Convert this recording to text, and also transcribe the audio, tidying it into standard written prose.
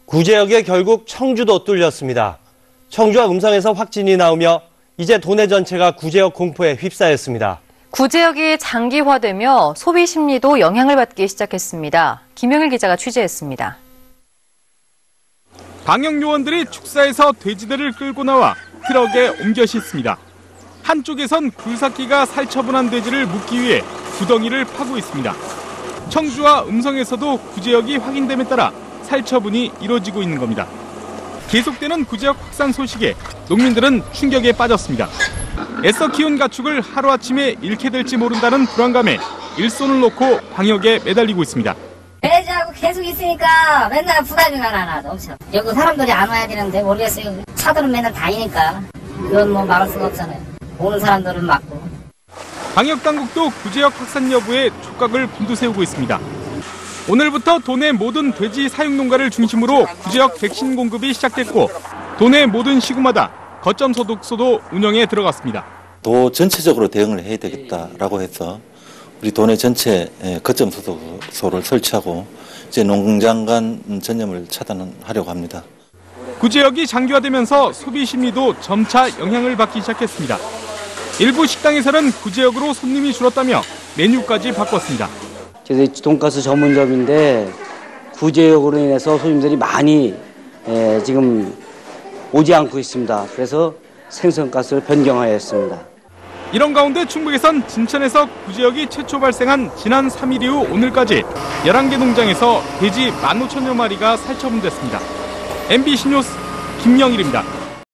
구제역에 결국 청주도 뚫렸습니다. 청주와 음성에서 확진이 나오며 이제 도내 전체가 구제역 공포에 휩싸였습니다. 구제역이 장기화되며 소비 심리도 영향을 받기 시작했습니다. 김영일 기자가 취재했습니다. 방역 요원들이 축사에서 돼지들을 끌고 나와 트럭에 옮겨 싣습니다. 한쪽에선 굴삭기가 살처분한 돼지를 묶기 위해 구덩이를 파고 있습니다. 청주와 음성에서도 구제역이 확인됨에 따라 살처분이 이루어지고 있는 겁니다. 계속되는 구제역 확산 소식에 농민들은 충격에 빠졌습니다. 애써 키운 가축을 하루아침에 잃게 될지 모른다는 불안감에 일손을 놓고 방역에 매달리고 있습니다. 배제하고 계속 있으니까 맨날 부담이가 나도 엄청. 여기 사람들이 안 와야 되는데 모르겠어요. 차들은 맨날 다니니까 그건 뭐 막을 수가 없잖아요. 오는 사람들은 막고. 방역당국도 구제역 확산 여부에 촉각을 곤두세우고 있습니다. 오늘부터 도내 모든 돼지 사육농가를 중심으로 구제역 백신 공급이 시작됐고 도내 모든 시구마다 거점 소독소도 운영에 들어갔습니다. 도 전체적으로 대응을 해야 되겠다라고 해서 우리 도내 전체 거점 소독소를 설치하고 이제 농장 간 전염을 차단하려고 합니다. 구제역이 장기화되면서 소비 심리도 점차 영향을 받기 시작했습니다. 일부 식당에서는 구제역으로 손님이 줄었다며 메뉴까지 바꿨습니다. 저희 돈가스 전문점인데 구제역으로 인해서 손님들이 많이 지금 오지 않고 있습니다. 그래서 생선가스를 변경하였습니다. 이런 가운데 충북에선 진천에서 구제역이 최초 발생한 지난 3일 이후 오늘까지 11개 농장에서 돼지 15,000여 마리가 살처분됐습니다. MBC 뉴스 김영일입니다.